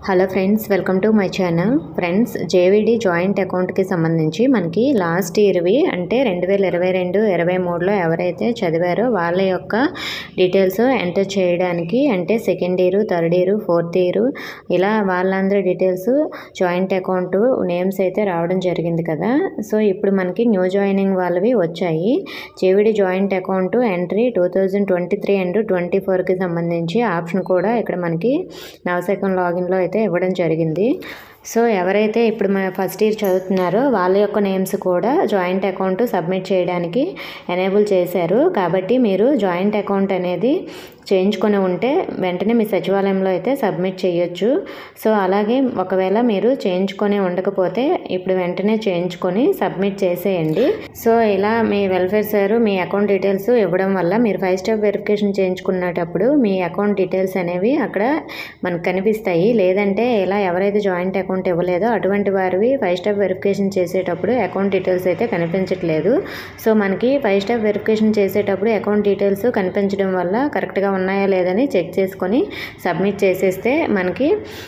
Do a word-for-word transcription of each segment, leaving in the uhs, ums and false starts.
Hello friends, welcome to my channel. Friends, JVD joint అకౌంట్కి సంబంధించి మనకి లాస్ట్ ఇయర్వి అంటే రెండు వేల ఇరవై రెండు ఇరవై మూడులో ఎవరైతే చదివారో వాళ్ళ యొక్క డీటెయిల్స్ ఎంటర్ చేయడానికి అంటే second year, third year, fourth year ఇలా వాళ్ళందరి డీటెయిల్స్ జాయింట్ అకౌంట్ నేమ్స్ అయితే రావడం జరిగింది కదా. సో ఇప్పుడు మనకి న్యూ జాయినింగ్ వాళ్ళవి వచ్చాయి. JVD joint account entry two thousand twenty three and twenty ఫోర్కి సంబంధించి ఆప్షన్ కూడా ఇక్కడ మనకి నవశకం లాగిన్లో అయితే ఇవ్వడం జరిగింది. సో ఎవరైతే ఇప్పుడు మన ఫస్ట్ ఇయర్ చదువుతున్నారో వాళ్ళ యొక్క నేమ్స్ కూడా జాయింట్ అకౌంట్ సబ్మిట్ చేయడానికి ఎనేబుల్ చేశారు. కాబట్టి మీరు జాయింట్ అకౌంట్ అనేది చేయించుకొని ఉంటే వెంటనే మీ సచివాలయంలో అయితే సబ్మిట్ చేయొచ్చు. సో అలాగే ఒకవేళ మీరు చేయించుకొని ఉండకపోతే ఇప్పుడు వెంటనే చేయించుకొని సబ్మిట్ చేసేయండి. సో ఇలా మీ వెల్ఫేర్ సార్ మీ అకౌంట్ డీటెయిల్స్ ఇవ్వడం వల్ల మీరు ఫైవ్ స్టెప్ వెరిఫికేషన్ చేయించుకునేటప్పుడు మీ అకౌంట్ డీటెయిల్స్ అనేవి అక్కడ మనకు కనిపిస్తాయి. లేదంటే ఇలా ఎవరైతే జాయింట్ అకౌంట్ ఇవ్వలేదో అటువంటి వారివి ఫైవ్ స్టెప్ వెరిఫికేషన్ చేసేటప్పుడు అకౌంట్ డీటెయిల్స్ అయితే కనిపించట్లేదు. సో మనకి ఫైవ్ స్టెప్ వెరిఫికేషన్ చేసేటప్పుడు అకౌంట్ డీటెయిల్స్ కనిపించడం వల్ల కరెక్ట్గా ఉన్నాయా లేదని చెక్ చేసుకొని సబ్మిట్ చేసేస్తే మనకి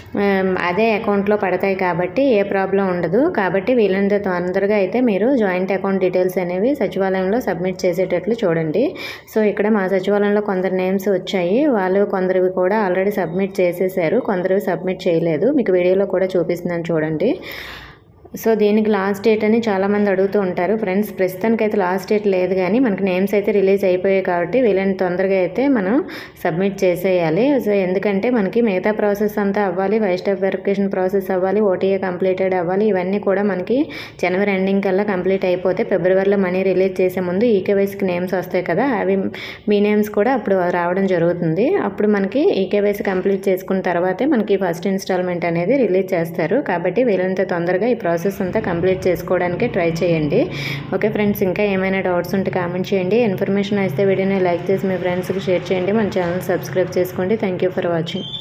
అదే అకౌంట్లో పడతాయి కాబట్టి ఏ ప్రాబ్లం ఉండదు. కాబట్టి వీళ్ళంత తొందరగా అయితే మీరు జాయింట్ అకౌంట్ డీటెయిల్స్ అనేవి సచివాలయంలో సబ్మిట్ చేసేటట్లు చూడండి. సో ఇక్కడ మా సచివాలయంలో కొందరు నేమ్స్ వచ్చాయి. వాళ్ళు కొందరివి కూడా ఆల్రెడీ సబ్మిట్ చేసేసారు, కొందరివి సబ్మిట్ చేయలేదు. మీకు వీడియోలో కూడా చూపిస్తున్నాను చూడండి. సో దీనికి లాస్ట్ డేట్ అని చాలామంది అడుగుతూ ఉంటారు. ఫ్రెండ్స్, ప్రస్తుతానికి అయితే లాస్ట్ డేట్ లేదు, కానీ మనకి నేమ్స్ అయితే రిలీజ్ అయిపోయాయి కాబట్టి వీళ్ళని తొందరగా అయితే మనం సబ్మిట్ చేసేయాలి. సో ఎందుకంటే మనకి మిగతా ప్రాసెస్ అంతా అవ్వాలి, ఫైవ్ స్టెప్ వెరిఫికేషన్ ప్రాసెస్ అవ్వాలి, ఓటీఏ కంప్లీటెడ్ అవ్వాలి. ఇవన్నీ కూడా మనకి జనవరి ఎండింగ్ కల్లా కంప్లీట్ అయిపోతే ఫిబ్రవరిలో మనీ రిలీజ్ చేసే ముందు ఈకేవైసీకి నేమ్స్ వస్తాయి కదా, అవి మీ నేమ్స్ కూడా అప్పుడు రావడం జరుగుతుంది. అప్పుడు మనకి ఈకేవైసీ కంప్లీట్ చేసుకున్న తర్వాతే మనకి ఫస్ట్ ఇన్స్టాల్మెంట్ అనేది రిలీజ్ చేస్తారు. కాబట్టి వీళ్ళంత తొందరగా ఈ ప్రాసెస్ అంతా కంప్లీట్ చేసుకోవడానికి ట్రై చేయండి. ఓకే ఫ్రెండ్స్, ఇంకా ఏమైనా డౌట్స్ ఉంటే కామెంట్ చేయండి. ఇన్ఫర్మేషన్ అయితే వీడియోని లైక్ చేసి మీ ఫ్రెండ్స్కి షేర్ చేయండి. మన ఛానల్ సబ్స్క్రైబ్ చేసుకోండి. Thank you for watching.